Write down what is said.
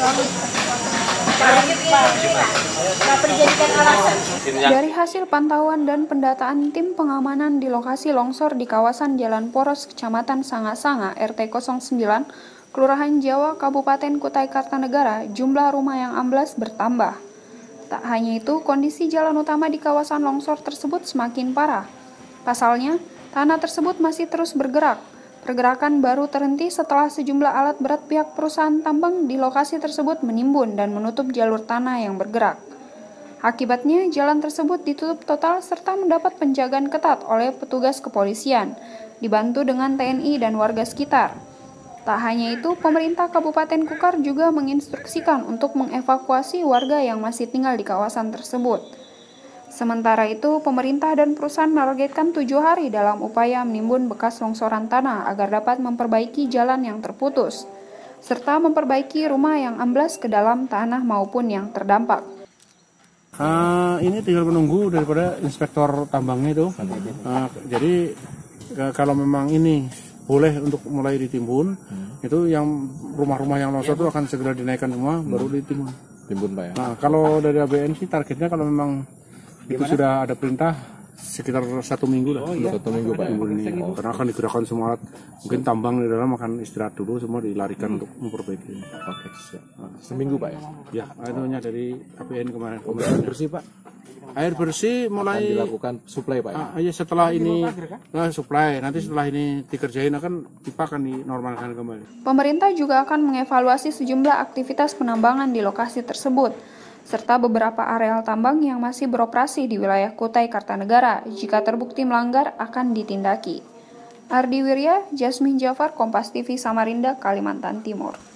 Dari hasil pantauan dan pendataan tim pengamanan di lokasi longsor di kawasan Jalan Poros, Kecamatan Sanga-Sanga, RT 09, Kelurahan Jawa, Kabupaten Kutai Kartanegara, jumlah rumah yang amblas bertambah. Tak hanya itu, kondisi jalan utama di kawasan longsor tersebut semakin parah. Pasalnya, tanah tersebut masih terus bergerak. Pergerakan baru terhenti setelah sejumlah alat berat pihak perusahaan tambang di lokasi tersebut menimbun dan menutup jalur tanah yang bergerak. Akibatnya, jalan tersebut ditutup total serta mendapat penjagaan ketat oleh petugas kepolisian, dibantu dengan TNI dan warga sekitar. Tak hanya itu, pemerintah Kabupaten Kukar juga menginstruksikan untuk mengevakuasi warga yang masih tinggal di kawasan tersebut. Sementara itu, pemerintah dan perusahaan menargetkan 7 hari dalam upaya menimbun bekas longsoran tanah agar dapat memperbaiki jalan yang terputus, serta memperbaiki rumah yang amblas ke dalam tanah maupun yang terdampak. Ini tinggal menunggu daripada inspektor tambangnya itu. Jadi kalau memang ini boleh untuk mulai ditimbun, itu yang rumah-rumah yang longsor itu akan segera dinaikkan semua, baru ditimbun. Timbun Pak ya. Nah, kalau dari ABN sih targetnya kalau memang itu sudah ada perintah sekitar 1 minggu lah. 1 minggu Pak ya. Ini. Karena akan digerakkan semua alat. Mungkin tambang di dalam akan istirahat dulu, semua dilarikan untuk memperbaiki. Oke, siap. Seminggu Pak ya. Ya, itu hanya dari ABN kemarin. Air bersih Pak. Air bersih mulai Akan dilakukan suplai Pak ya. Setelah ini suplai, nanti setelah ini dikerjain akan pipa akan dinormalkan kembali. Pemerintah juga akan mengevaluasi sejumlah aktivitas penambangan di lokasi tersebut, serta beberapa areal tambang yang masih beroperasi di wilayah Kutai Kartanegara. Jika terbukti melanggar, akan ditindaki. Ardi Wirya, Jasmine Jafar, Kompas TV Samarinda, Kalimantan Timur.